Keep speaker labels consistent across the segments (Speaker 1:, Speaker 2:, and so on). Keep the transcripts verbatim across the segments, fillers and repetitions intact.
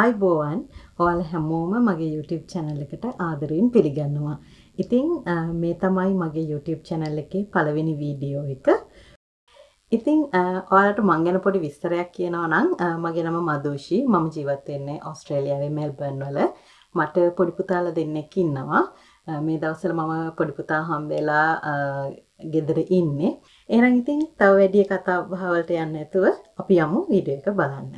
Speaker 1: ආයිබෝවන් ඔයාලා හැමෝම මගේ YouTube channel එකට ආදරයෙන් පිළිගන්නවා. ඉතින් මේ තමයි මගේ YouTube channel එකේ පළවෙනි වීඩියෝ එක. ඉතින් ඔයාලට මං ගැන පොඩි විස්තරයක් කියනවා නම් මගේ නම මදුෂි. මම ජීවත් වෙන්නේ ඕස්ට්‍රේලියාවේ මෙල්බර්න් වල. මට පොඩි පුතාලා දෙන්නෙක් ඉන්නවා. මේ දවස්වල මම පොඩි පුතා හම්බෙලා ගෙදර ඉන්නේ. එහෙනම් ඉතින් තව වැඩි කතා බහ වලට යන්න නැතුව අපි යමු වීඩියෝ එක බලන්න.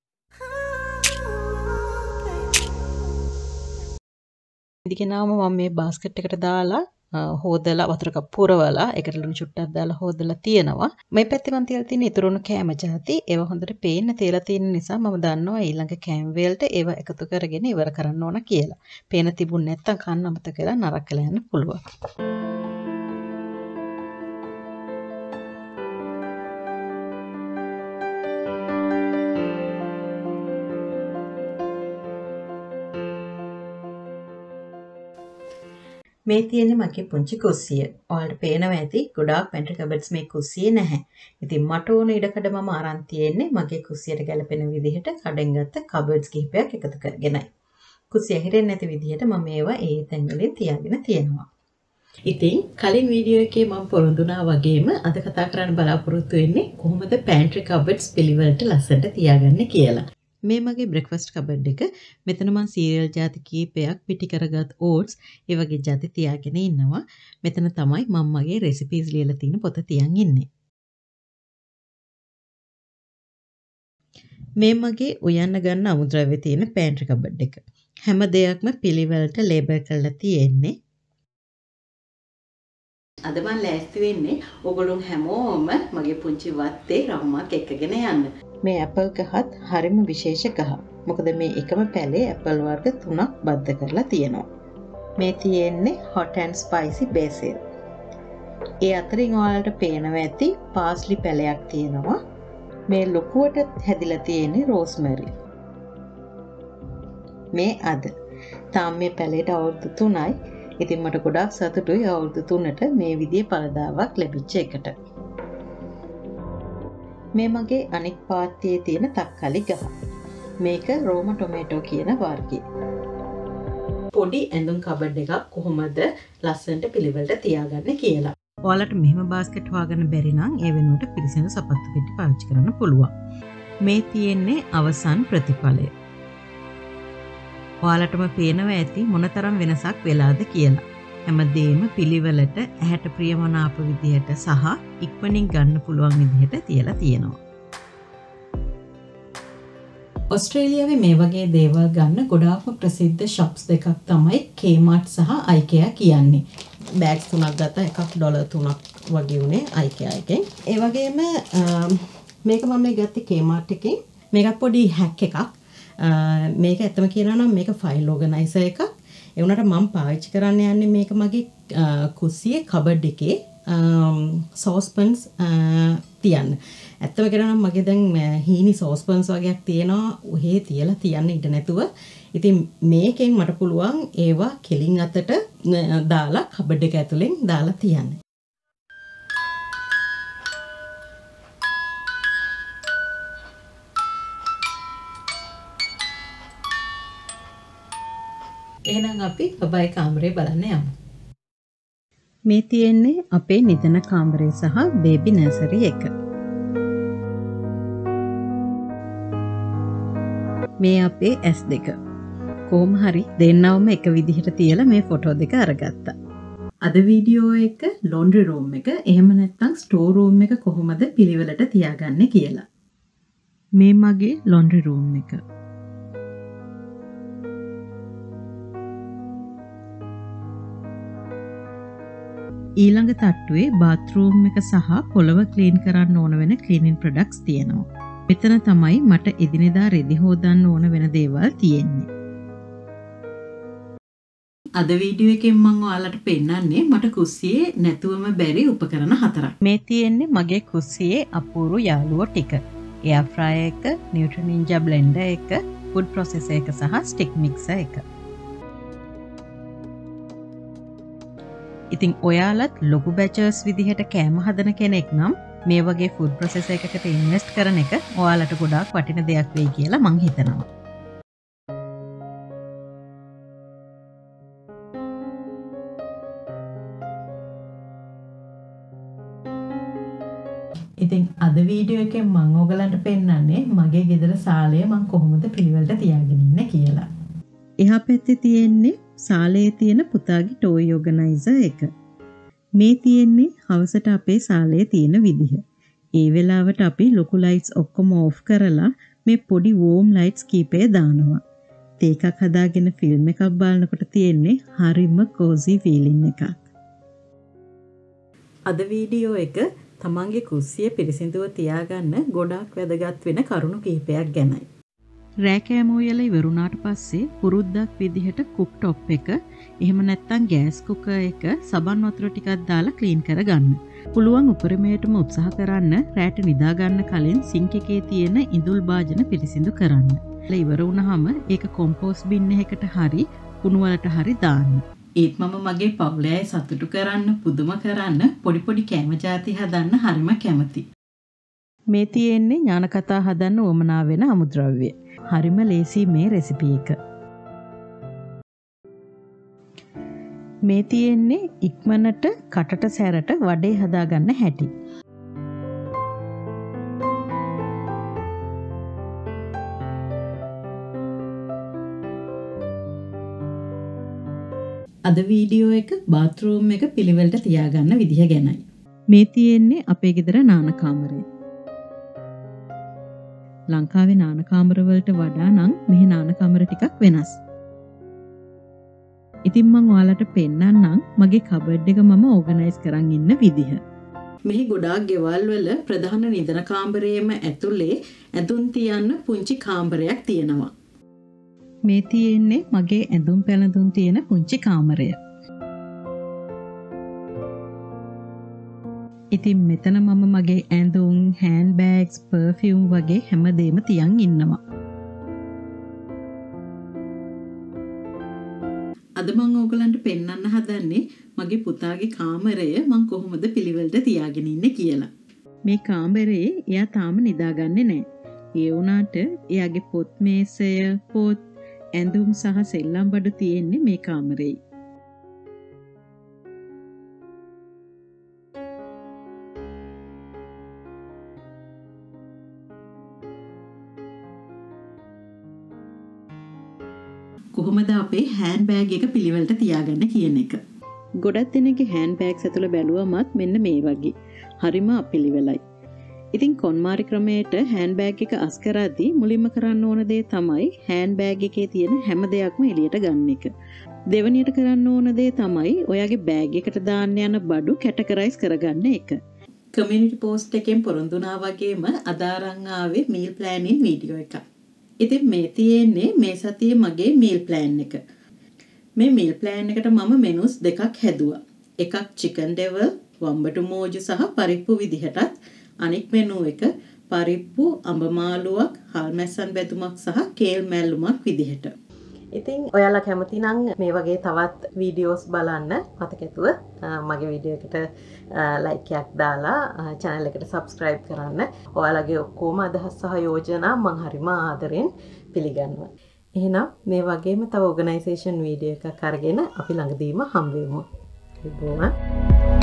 Speaker 1: ඉදිකේනාම මම මේ බාස්කට් එකට දාලා හොදලා වතුර කප් පුරවලා ඒකට ලුණු චුට්ටක් දාලා හොදලා තියෙනවා. මේ පැත්තේ මම තියලා තියෙන ඉතුරුණු කෑම ಜಾති ඒව හොඳට පේන්න තියලා තියෙන නිසා මම දන්නවා ඊළඟ කෑම වලට ඒව එකතු කරගෙන ඉවර කරන්න ඕන කියලා. පේන තිබුණ නැත්තම් කන්න අමතක කරලා නරක කරලා යන්න පුළුවන්. මේ තියෙන්නේ මගේ පුංචි කුස්සිය. ඔයාලට පේනවා ඇති ගොඩාක් පැන්ට්‍රි කබඩ්ස් මේ කුස්සියේ නැහැ. ඉතින් මට ඕන ඉඩකඩ මම අරන් තියෙන්නේ මගේ කුස්සියට ගැලපෙන විදිහට කඩෙන් ගත්ත කබඩ්ස් කිහිපයක් එකතු කරගෙනයි. කුස්සිය හිරෙන්නේ නැති විදිහට මම ඒවා ඒ තැන් වලින් තියාගෙන තියෙනවා. ඉතින් කලින් වීඩියෝ එකේ මම පොරොන්දුනා වගේම අද කතා කරන්න බලාපොරොත්තු වෙන්නේ කොහොමද පැන්ට්‍රි කබඩ්ස් පිළිවෙලට ලස්සනට තියාගන්නේ කියලා. මේ මගේ බ්‍රෙක්ෆාස්ට් කබඩ් එක. මෙතන මම සීරියල් ಜಾති කීපයක් පිටි කරගත් ඕට්ස් ඒ වගේ ಜಾති තියාගෙන ඉන්නවා. මෙතන තමයි මම මගේ රෙසිපීස් ලියලා තියෙන පොත තියන් ඉන්නේ. මේ මගේ උයන්න ගන්න අමුද්‍රව්‍ය තියෙන පැන්ට්‍රි කබඩ් එක. හැම දෙයක්ම පිළිවෙලට ලේබල් කරලා තියෙන්නේ. අද මම ලෑස්ති වෙන්නේ ඔයගොල්ලෝ හැමෝම මගේ පුංචි වත්තේ රම්මක් එක්කගෙන යන්න. මේ ඇපල් ගහත් හරිම විශේෂ ගහ. මොකද මේ එකම පැලේ ඇපල් වර්ග තුනක් බද්ධ කරලා තියෙනවා. මේ තියෙන්නේ hot and spicy basil. ඒ අතරින් ඔයාලට පේනවා ඇති පාස්ලි පැලයක් තියෙනවා. මේ ලොකුවට හැදිලා තියෙන්නේ rosemary. මේ අද තාම මේ පැලේට අවුරුදු තුනයි. ඉතින් මට ගොඩාක් සතුටුයි අවුරුදු තුනට මේ විදිහේ පළදාවක් ලැබිච්ච එකට. මේ මගේ අනෙක් පාත්තියේ තියෙන තක්කාලි ගහ. මේක රෝම ටොමේටෝ කියන වර්ගය. පොඩි ඇඳුම් කබඩ් එකක් කොහොමද ලස්සනට පිළිවෙලට තියාගන්නේ කියලා. ඔයාලට මෙහෙම බාස්කට් හොයාගන්න බැරි නම් ඒ වෙනුවට පිරිසිදු සපත්තු පෙට්ටි පාවිච්චි කරන්න පුළුවන්. මේ තියෙන්නේ අවසන් ප්‍රතිඵලය. ඔයාලටම පේනවා ඇති මොනතරම් වෙනසක් වෙලාද කියලා. හැමදේම පිළිවෙලට ඇහැට ප්‍රියමනාප විදිහට සහ ඉක්මනින් ගන්න පුළුවන් විදිහට තියලා තියෙනවා. ඕස්ට්‍රේලියාවේ මේ වගේ දේවල් ගන්න ගොඩාක්ම ප්‍රසිද්ධ shops දෙකක් තමයි Kmart සහ IKEA කියන්නේ. බෑග්ස් තුනක් ගත්තා එකක් ඩොලර් තුනක් වගේ උනේ IKEA එකෙන්. ඒ වගේම මේක මම මේ ගත්තේ Kmart එකෙන්. මේකත් පොඩි හැක් එකක්. මේක ඇත්තම කියනවා නම් මේක ෆයිල් ඕගනයිසර් එකක්. ඒ වුණාට මම පාවිච්චි කරන්න යන්නේ මේක මගේ කුස්සියේ කබඩ් එකේ සෝස්පන්ස් තියන්න. ඇත්තම කියනවා නම් මගේ දැන් හීනි සෝස්පන්ස් වගේක් තියෙනවා. ඔහේ තියලා තියන්න ඉඩ නැතුව. ඉතින් මේකෙන් මට පුළුවන් ඒවා කෙලින් අතට දාලා කබඩ් එක ඇතුලෙන් දාලා තියන්න. එහෙනම් අපි බබයි කාමරේ බලන්න යමු. මේ තියෙන්නේ අපේ නිදන කාමරේ සහ බේබි නර්සරි එක. මේ අපේ ඇස් දෙක. කොහොම හරි දෙන්නවම එක විදිහට තියලා මේ ෆොටෝ දෙක අරගත්තා. අද වීඩියෝ එක laundry room එක එහෙම නැත්නම් store room එක කොහොමද පිළිවෙලට තියාගන්නේ කියලා. මේ මගේ laundry room එක. ඊළඟ තට්ටුවේ bathroom එක සහ පොළව ක්ලීන් කරන්න ඕන වෙන cleaning products තියෙනවා. මෙතන තමයි මට එදිනෙදා රෙදි හොදන්න ඕන වෙන දේවල් තියෙන්නේ. අද වීඩියෝ එකෙන් මම ඔයාලට පෙන්නන්නේ මට කුස්සියේ නැතුවම බැරි උපකරණ හතරක්. මේ තියෙන්නේ මගේ කුස්සියේ අපූර්ව යාළුවෝ ටික. air fryer එක, Nutri Ninja blender එක, food processor එක සහ stick mixer එක. ඉතින් ඔයාලත් ලොකු බැචර්ස් විදිහට කෑම හදන කෙනෙක් නම් මේ වගේ ෆුඩ් ප්‍රොසෙසර් එකකට ඉන්වෙස්ට් කරන එක ඔයාලට ගොඩාක් වටින දෙයක් වෙයි කියලා මං හිතනවා. ඉතින් අද වීඩියෝ එකෙන් මම ඔයගලන්ට පෙන්නන්නේ මගේ ගෙදර සාලය මම කොහොමද පිළිවෙලට තියාගෙන ඉන්නේ කියලා. එහා පැත්තේ තියෙන්නේ සාලයේ තියෙන පුතාගේ ටෝයි ඕගනයිසර් එක. මේ තියෙන්නේ හවසට අපේ සාලයේ තියෙන විදිහ. ඒ වෙලාවට අපි ලොකු ලයිට්ස් ඔක්කොම ඕෆ් කරලා මේ පොඩි වෝම් ලයිට්ස් කීපය දානවා. ඒකක් හදාගෙන ෆිල්ම් එකක් බලනකොට තියෙන්නේ හරිම කෝසි ෆීලිං එකක්. අද වීඩියෝ එක තමන්ගේ කුස්සිය පිරිසිදුව තියාගන්න ගොඩාක් වැදගත් වෙන කරුණු කිහිපයක් ගැනයි. රෑ කෑම උයලා ඉවරුණාට පස්සේ පුරුද්දක් විදිහට කුක් ටොප් එක එහෙම නැත්නම් ගෑස් කුකර් එක සබන් වතුර ටිකක් දාලා ක්ලීන් කරගන්න. පුළුවන් උපරිමයටම උත්සාහ කරන්න රෑට නිදා ගන්න කලින් සින්ක් එකේ තියෙන ඉඳුල් භාජන පිරිසිදු කරන්න. ඉවර වුණාම ඒක කොම්පෝස්ට් බින් එකකට හරි කුණු වලට හරි දාන්න. ඒත් මම මගේ පවුලේ අය සතුටු කරන්න පුදුම කරන්න පොඩි පොඩි කෑම ಜಾති හදන්න හරිම කැමති. මේ තියෙන්නේ ඥාන කතා හදන්න උවමනා වෙන අමුද්‍රව්‍ය. හරිම ලේසි මේ රෙසිපි එක. මේ තියෙන්නේ ඉක්මනට කටට සැරට වඩේ හදාගන්න හැටි. අද වීඩියෝ එක බාත්රූම් එක පිළිවෙලට තියාගන්න විදිහ ගැනයි. මේ තියෙන්නේ අපේ ගෙදර නාන කාමරය. ලංකාවේ නාන කාමර වලට වඩා නම් මෙහි නාන කාමර ටිකක් වෙනස්. ඉතින් මම ඔයාලට පෙන්නන්නම් මගේ කබඩ් එක මම ඕගනයිස් කරන් ඉන්න විදිහ. මෙහි ගොඩාක් ගෙවල් වල ප්‍රධාන නිදන කාමරයේම ඇතුලේ ඇඳුම් තියන්න පුංචි කාමරයක් තියෙනවා. මේ තියෙන්නේ මගේ ඇඳුම් පැළඳුම් තියෙන පුංචි කාමරය. ඉතින් මෙතන මම මගේ ඇඳුම්, හෑන්ඩ් බෑග්ස්, පර්ෆියුම් වගේ හැමදේම තියන් ඉන්නවා. අද මම ඕගලන්ට පෙන්වන්න හදන්නේ මගේ පුතාගේ කාමරය මම කොහොමද පිළිවෙලට තියාගෙන ඉන්නේ කියලා. මේ කාමරේ එයා තාම නිදාගන්නේ නැහැ. ඒ වුණාට එයාගේ පොත් මේසය, පොත් ඇඳුම් සහ සෙල්ලම් බඩු තියෙන්නේ මේ කාමරේ. කොහොමද අපේ හෑන්ඩ් බෑග් එක පිළිවෙලට තියාගන්න කියන එක. ගොඩක් දෙනෙක්ගේ හෑන්ඩ් බෑග්ස් ඇතුළ බැලුවමත් මෙන්න මේ වගේ. හරිම අපිළිවෙලයි. ඉතින් කොන්මාරි ක්‍රමයට හෑන්ඩ් බෑග් එක අස් කරද්දී මුලින්ම කරන්න ඕන දේ තමයි හෑන්ඩ් බෑග් එකේ තියෙන හැම දෙයක්ම එළියට ගන්න එක. දෙවැනියට කරන්න ඕන දේ තමයි ඔයාගේ බෑග් එකට දාන්න යන බඩු කැටගරයිස් කරගන්න එක. කමියුනිටි පෝස්ට් එකෙන් පොරොන්දුනා වගේම අද අරන් ආවේ මීල් ප්ලෑනින් වීඩියෝ එකක්. ඉතින් මේ තියෙන්නේ මේ සතියේ මගේ මීල් ප්ලෑන් එක. මේ මීල් ප්ලෑන් එකට මම මෙනුස් දෙකක් හැදුවා. එකක් චිකන් ඩෙවල්, වම්බටු මෝජු සහ පරිප්පු විදිහටත් අනෙක් මෙනු එක පරිප්පු, අඹ මාළුවක්, හාල් මැස්සන් බැදුමක් සහ කේල් මැල්ලුමක් විදිහට. ඉතින් ඔයාලා කැමති නම් මේ වගේ තවත් වීඩියෝස් බලන්න මතක ඇතුව මගේ වීඩියෝ එකට ලයික් එකක් දාලා channel එකට subscribe කරන්න. ඔයාලගේ ඔක්කොම අදහස් සහ යෝජනා මම හරිම ආදරෙන් පිළිගන්නවා. එහෙනම් මේ වගේම තව organization වීඩියෝ එකක් අරගෙන අපි ළඟදීම හම්බ වෙමු. ඉතින්